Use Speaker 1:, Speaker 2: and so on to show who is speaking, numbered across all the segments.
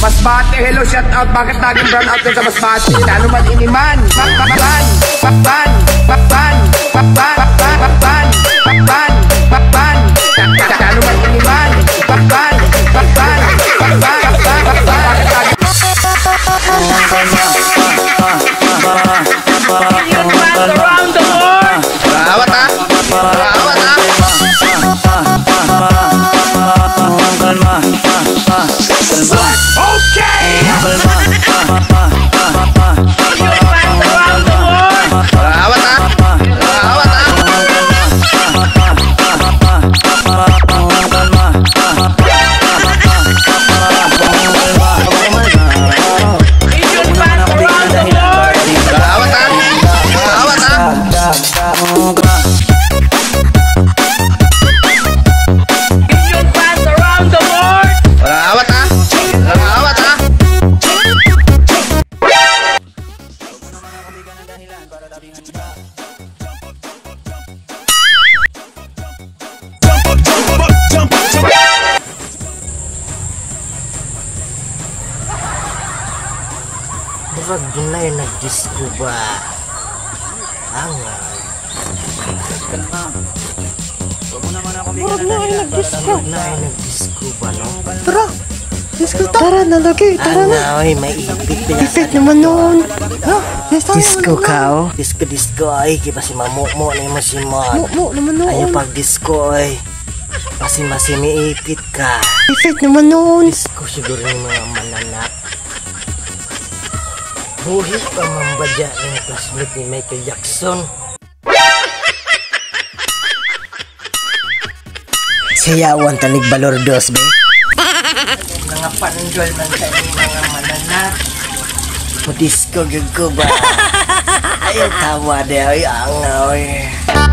Speaker 1: Masbate, hello, shout out. Bakit laging brown out sa Masbate? Lalo man iniman. Lalo man iniman.
Speaker 2: Around the world.
Speaker 1: Awat ah. Awat ah. Okay. Awat ah. Awat ah.
Speaker 3: Murag ginay nag-disco ba? Angay. Murag na ay nag-disco. Nag-disco ba, no?
Speaker 4: Tara! Disco tara na lagi! Tara na!
Speaker 3: Ay, may ipit.
Speaker 4: Ipit naman noon! Ha?
Speaker 3: Disco ka, oh? Disco ay. Kiba si mamumo na mo si Mod.
Speaker 4: Mo naman noon!
Speaker 3: Ayaw pag disco ay. Pasi-masi may ipit ka.
Speaker 4: Ipit naman noon!
Speaker 3: Disco siguro ng mga mananap. Buhi pa mambadya ng classmate ni Michael Jackson. Siyawan tanig balordos, be. Mga pandol man sa mga mananap. Disco gago ba? Ayaw tawa de ay angaw eh.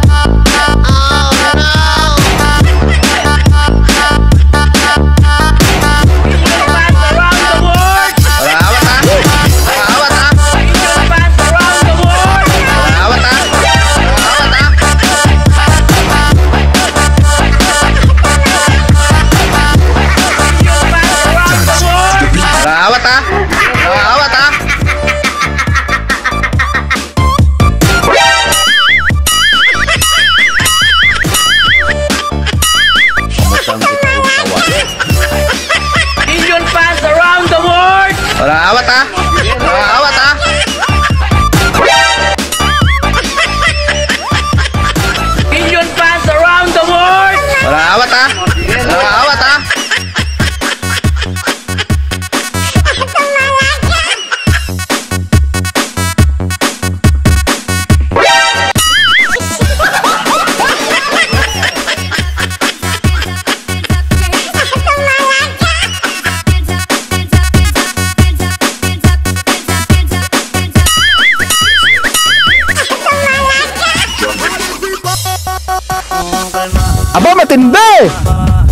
Speaker 1: Awat ah. Awat ah.
Speaker 2: Million fans around the world.
Speaker 1: Awat ah. Awat ah.
Speaker 2: Million fans around the world.
Speaker 1: Awat ah. Awat ah.
Speaker 4: Aba matindi!